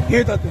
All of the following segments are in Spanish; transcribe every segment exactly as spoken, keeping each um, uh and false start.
Quítate.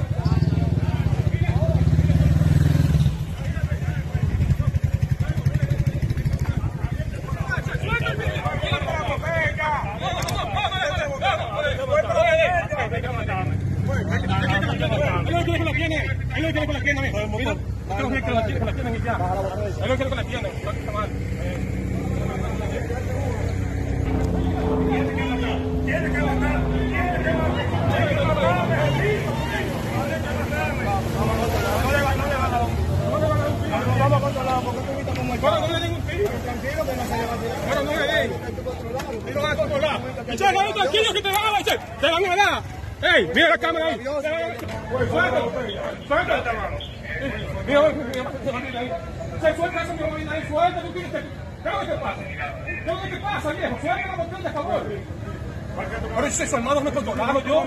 Tranquilo que te van a dar, te van a dar. ¡Ey! Mira la cámara ahí. Suéltalo, suéltalo, hermano. Mira, mira, se suelta eso, mi hermano, ahí, suelta, tú tienes que... ¿Qué es lo que te pasa? ¿Qué es lo que te pasa, viejo? Suelta la botella, por favor. Ahora si su hermano me controlado yo.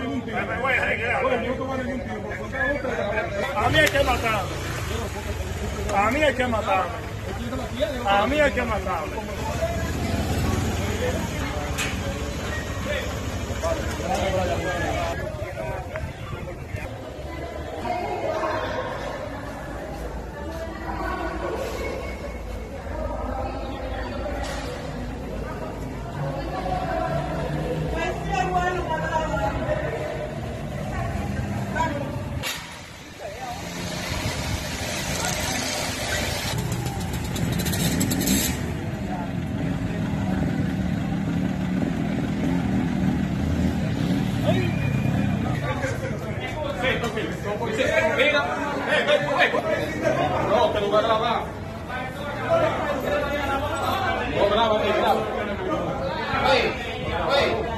A mí hay que matar. A mí hay que matar. A mí hay que matar. No, que no va a grabar. No, graba, graba. Oye, oye.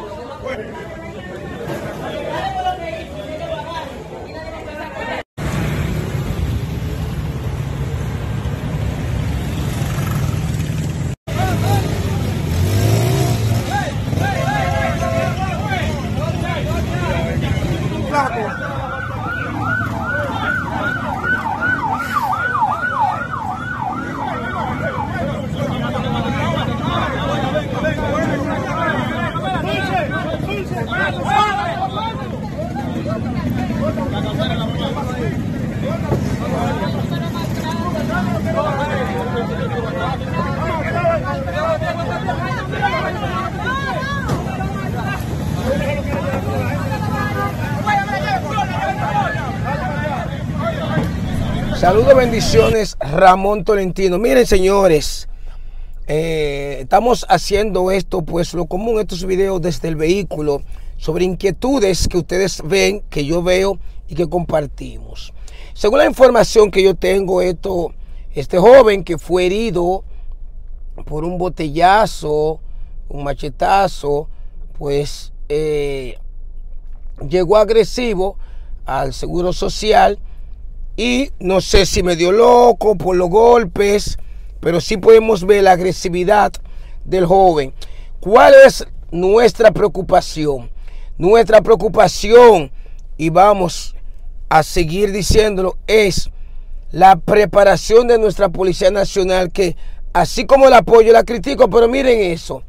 Saludos, bendiciones, Ramón Tolentino. Miren, señores, eh, estamos haciendo esto, pues lo común, estos videos desde el vehículo, sobre inquietudes que ustedes ven, que yo veo y que compartimos. Según la información que yo tengo, esto, este joven que fue herido por un botellazo, un machetazo, pues eh, llegó agresivo al Seguro Social. Y no sé si me dio loco por los golpes, pero sí podemos ver la agresividad del joven. ¿Cuál es nuestra preocupación? Nuestra preocupación, y vamos a seguir diciéndolo, es la preparación de nuestra Policía Nacional, que así como el apoyo la critico, pero miren eso.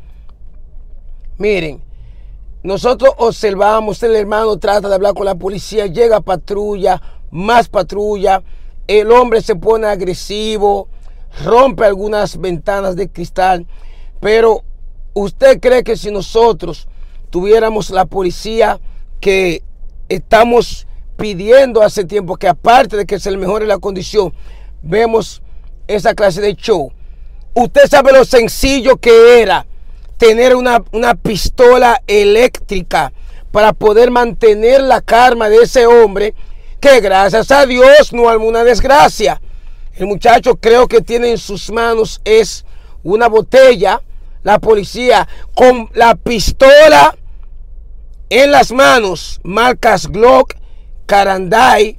Miren, nosotros observamos, el hermano trata de hablar con la policía, llega patrulla, más patrulla, el hombre se pone agresivo, rompe algunas ventanas de cristal, pero ¿usted cree que si nosotros tuviéramos la policía que estamos pidiendo hace tiempo, que aparte de que se le mejore la condición, vemos esa clase de show? Usted sabe lo sencillo que era tener una, una pistola eléctrica para poder mantener la calma de ese hombre, que gracias a Dios no hay una desgracia. El muchacho creo que tiene en sus manos es una botella. La policía con la pistola en las manos, marcas Glock, Caranday,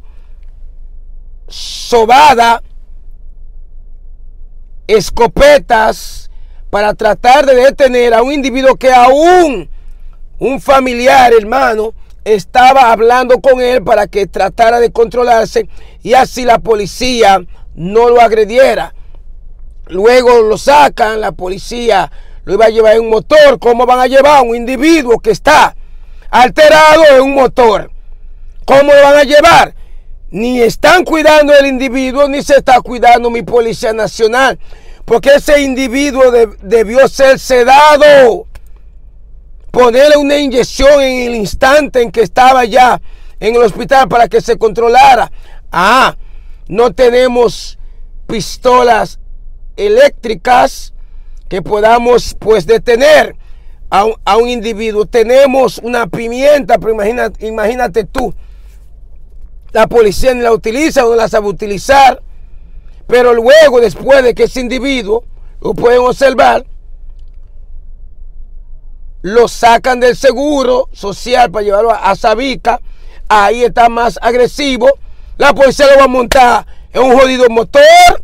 Sobada, escopetas, para tratar de detener a un individuo que aún un familiar, hermano, estaba hablando con él para que tratara de controlarse y así la policía no lo agrediera. Luego lo sacan, la policía lo iba a llevar en un motor. ¿Cómo van a llevar a un individuo que está alterado en un motor? ¿Cómo lo van a llevar? Ni están cuidando el individuo, ni se está cuidando mi Policía Nacional. Porque ese individuo de, debió ser sedado. Ponerle una inyección en el instante en que estaba ya en el hospital para que se controlara. Ah, no tenemos pistolas eléctricas que podamos pues detener a un, a un individuo. Tenemos una pimienta, pero imagínate, imagínate tú. La policía ni la utiliza, no la sabe utilizar. Pero luego, después de que ese individuo, lo pueden observar, lo sacan del seguro social para llevarlo a, a Sabica. Ahí está más agresivo. La policía lo va a montar en un jodido motor,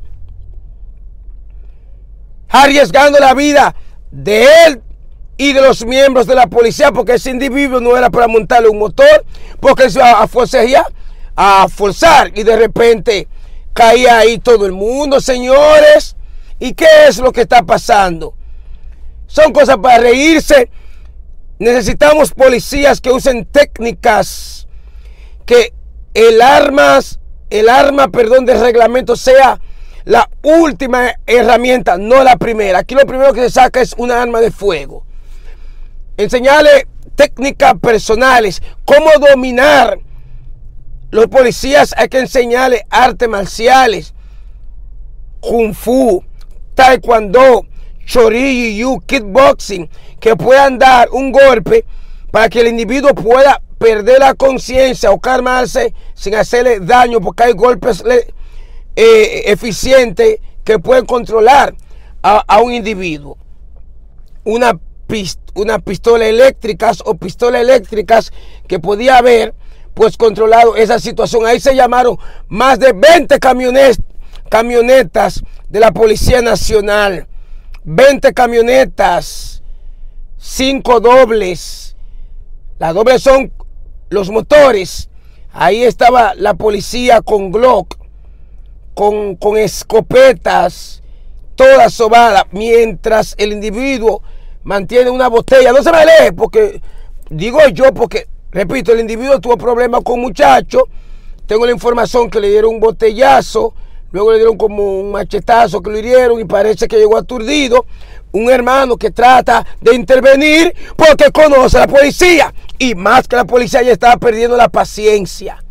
arriesgando la vida de él y de los miembros de la policía, porque ese individuo no era para montarle un motor, porque él se iba a forcejear, a forzar, y de repente caía ahí todo el mundo, señores. ¿Y qué es lo que está pasando? Son cosas para reírse. Necesitamos policías que usen técnicas, que el armas, el arma, perdón, del reglamento sea la última herramienta, no la primera. Aquí lo primero que se saca es una arma de fuego. Enseñarle técnicas personales, cómo dominar. Los policías hay que enseñarles artes marciales, kung fu, taekwondo, chorrillo, kickboxing, que puedan dar un golpe para que el individuo pueda perder la conciencia o calmarse sin hacerle daño, porque hay golpes eh, eficientes que pueden controlar a, a un individuo. Una, pist una pistola eléctrica o pistolas eléctricas que podía haber pues controlado esa situación. Ahí se llamaron más de veinte camiones, camionetas de la Policía Nacional. veinte camionetas, cinco dobles. Las dobles son los motores. Ahí estaba la policía con Glock, con, con escopetas, toda sobada, mientras el individuo mantiene una botella. No se me aleje, porque digo yo, porque repito, el individuo tuvo problemas con un muchacho. Tengo la información que le dieron un botellazo, luego le dieron como un machetazo que lo hirieron y parece que llegó aturdido. Un hermano que trata de intervenir porque conoce a la policía, y más que la policía ya estaba perdiendo la paciencia.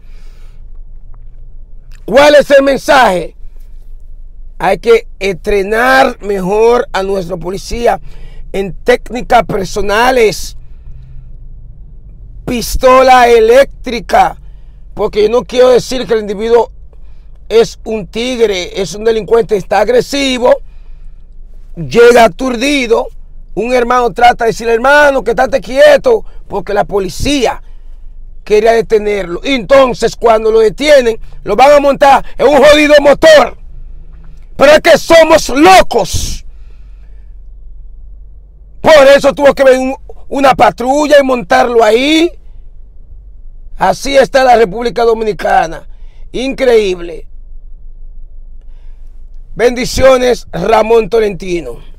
¿Cuál es el mensaje? Hay que entrenar mejor a nuestra policía en técnicas personales. Pistola eléctrica, porque yo no quiero decir que el individuo es un tigre, es un delincuente, está agresivo, llega aturdido. Un hermano trata de decirle, hermano, que estate quieto, porque la policía quería detenerlo. Y entonces cuando lo detienen, lo van a montar en un jodido motor. Pero es que somos locos. Por eso tuvo que venir una patrulla y montarlo ahí. Así está la República Dominicana. Increíble. Bendiciones, Ramón Tolentino.